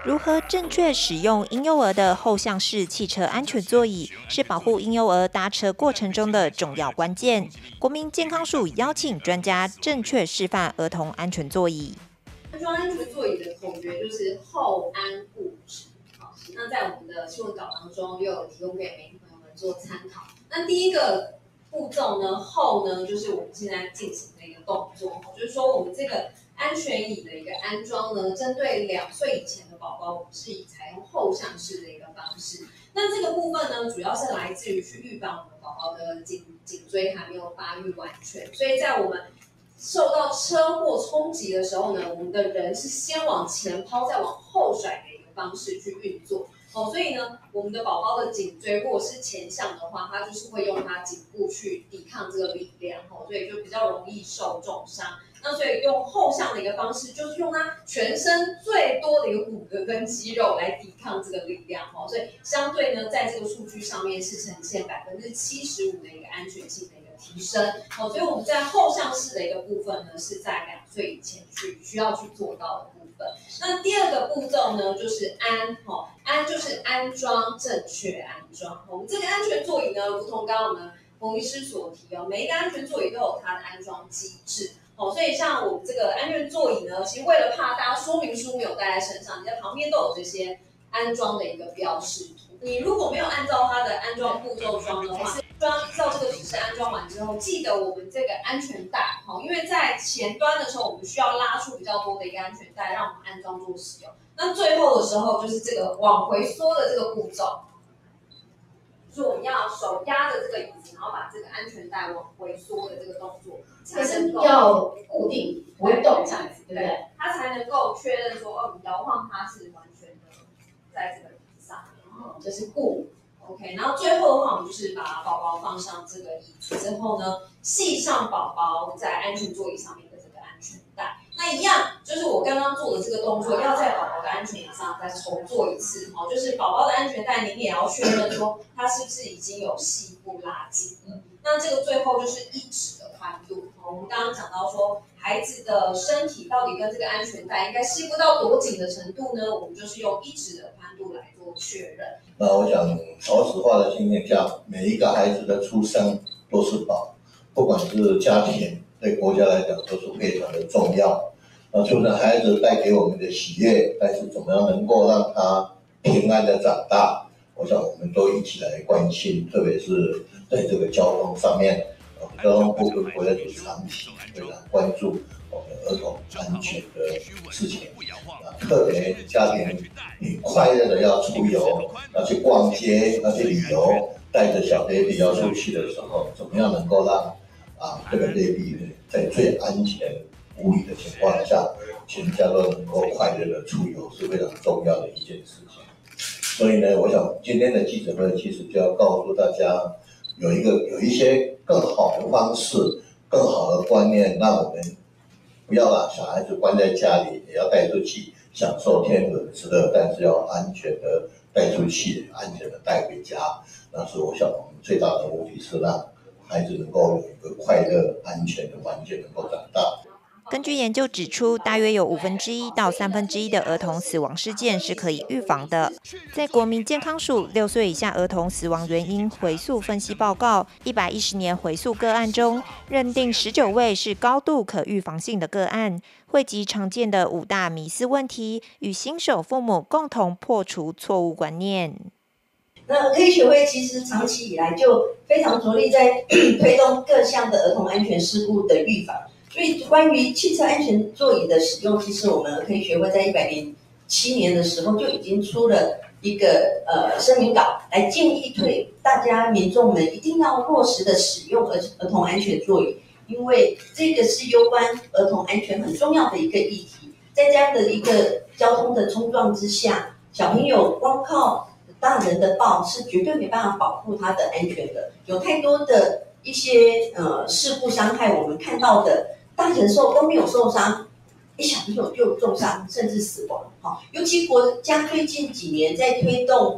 如何正确使用婴幼儿的后向式汽车安全座椅，是保护婴幼儿搭车过程中的重要关键。国民健康署邀请专家正确示范儿童安全座椅。 安装安全座椅的口诀就是后安护直。好，那在我们的新闻稿当中又有提供给媒体朋友们做参考。那第一个步骤呢，后呢就是我们现在进行的一个动作，就是说我们这个安全椅的一个安装呢，针对2岁以前的宝宝，我们是采用后向式的一个方式。那这个部分呢，主要是来自于去预防我们宝宝的颈椎还没有发育完全，所以在我们受到车祸冲击的时候呢，我们的人是先往前抛，再往后甩的一个方式去运作。所以呢，我们的宝宝的颈椎如果是前向的话，它就是会用它颈部去抵抗这个力量，所以就比较容易受重伤。那所以用后向的一个方式，就是用它全身最多的一个骨骼跟肌肉来抵抗这个力量，所以相对呢，在这个数据上面是呈现75%的一个安全性的一个提升。所以我们在后向式的一个部分呢，是在2岁以前需要去做到的部分。那第二个步骤呢，就是安就是安装，正确安装。我们这个安全座椅呢，如同刚刚我们冯医师所提每一个安全座椅都有它的安装机制。所以像我们这个安全座椅呢，其实为了怕大家说明书没有带在身上，你在旁边都有这些安装的一个标示图。你如果没有按照它的安装步骤装的话，依照这个指示安装完之后，记得我们这个安全带，因为在前端的时候，我们需要拉出比较多的一个安全带，让我们安装做使用。那最后的时候，就是这个往回缩的这个步骤，就是我们要手压着这个椅子，然后把这个安全带往回缩的这个动作， 这个是要固定，不会动这样子，对不对？ 它才能够确认说，摇晃它是完全的在这个椅子上面， 就是固。 OK， 然后最后的话，我们就是把宝宝放上这个椅子之后呢，系上宝宝在安全座椅上面的这个安全带。那一样，就是我刚刚做的这个动作，要在宝宝的安全椅上再重做一次，就是宝宝的安全带，您也要确认说它是不是已经有系部拉紧了。那这个最后就是1指的宽度。我们刚刚讲到说，孩子的身体到底跟这个安全带应该系不到多紧的程度呢？我们就是用1指的宽度来做确认。 那我想，少子化的情形下，每一个孩子的出生都是宝，不管是家庭对国家来讲都是非常的重要。出生孩子带给我们的喜悦，但是怎么样能够让他平安的长大，我想我们都一起来关心，特别是在这个交通上面，交通部跟国家组长期非常关注我们儿童安全的事情。特别家庭你快乐的要出游，要去逛街，要去旅游，带着小 baby 要出去的时候，怎么样能够让这个 baby 在最安全无虞的情况下，全家都能够快乐的出游，是非常重要的一件事情。所以呢，我想今天的记者会其实就要告诉大家，有一些更好的方式，更好的观念，让我们不要把小孩子关在家里，也要带出去享受天伦之乐，但是要安全的带出去，安全的带回家。那是我想我们最大的目的是让孩子能够有一个快乐、安全的环境，能够长大。 根据研究指出，大约有1/5到1/3的儿童死亡事件是可以预防的。在国民健康署6岁以下儿童死亡原因回溯分析报告110年回溯个案中，认定19位是高度可预防性的个案，汇集常见的5大迷思问题，与新手父母共同破除错误观念。 那儿科医学会其实长期以来就非常着力在推动各项的儿童安全事故的预防。所以关于汽车安全座椅的使用，其实我们儿科医学会在107年的时候就已经出了一个声明稿，来建议大家民众们一定要落实的使用儿童安全座椅，因为这个是攸关儿童安全很重要的一个议题。在这样的一个交通的冲撞之下，小朋友光靠大人的抱是绝对没办法保护他的安全的。有太多的一些事故伤害，我们看到的大人都没有受伤，一小朋友就重伤甚至死亡。尤其国家最近几年在推动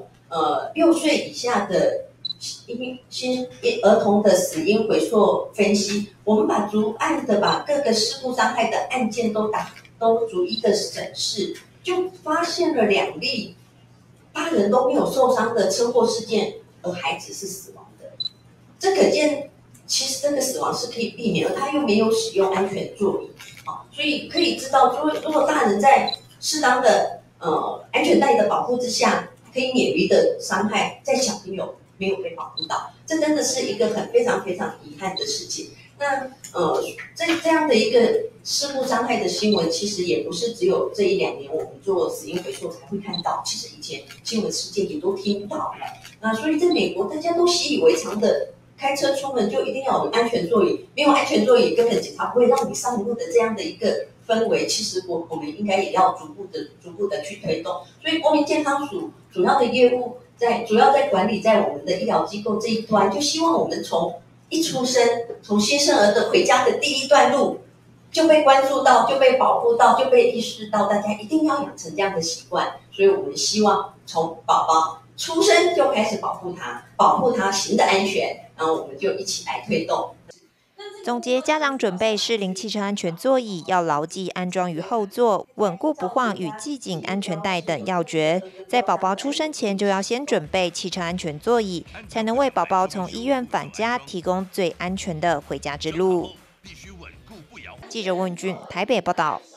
6岁以下的新儿童的死因回溯分析，我们逐案的把各个事故伤害的案件都逐一的审视， 就发现了2例大人都没有受伤的车祸事件，而孩子是死亡的。这可见，其实这个死亡是可以避免，而他又没有使用安全座椅，所以可以知道，如果大人在适当的安全带的保护之下，可以免于的伤害，在小朋友没有被保护到，这真的是一个非常非常遗憾的事情。那这样的一个事故伤害的新闻，其实也不是只有这1、2年我们做死因回溯才会看到，其实以前新闻事件也都听到了。那所以在美国，大家都习以为常的开车出门就一定要有安全座椅，没有安全座椅根本警察不会让你上路的这样的一个氛围，其实我们应该也要逐步的去推动。所以国民健康署主要的业务主要在管理在我们的医疗机构这一端，就希望我们从一出生，从新生儿的回家的第一段路就被关注到，就被保护到，就被意识到，大家一定要养成这样的习惯。所以我们希望从宝宝出生就开始保护他行的安全，然后我们就一起来推动。 总结家长准备适龄汽车安全座椅，要牢记安装于后座、稳固不晃与系紧安全带等要诀。在宝宝出生前就要先准备汽车安全座椅，才能为宝宝从医院返家提供最安全的回家之路。记者温俊台北报道。